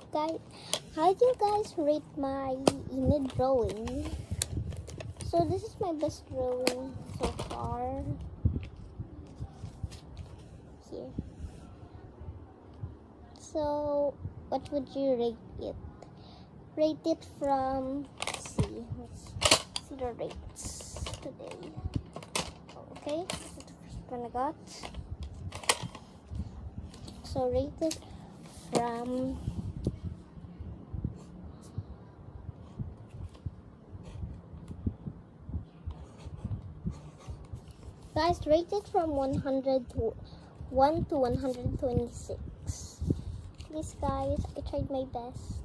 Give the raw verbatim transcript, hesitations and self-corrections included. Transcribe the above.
guys, how do you guys rate my image drawing? So this is my best drawing so far. Here. So what would you rate it? Rate it from, let's see, let's see the rates today. Okay, this is the first one I got. So rate it from guys, rate it from one hundred to one to one hundred twenty-six. Please guys, I tried my best.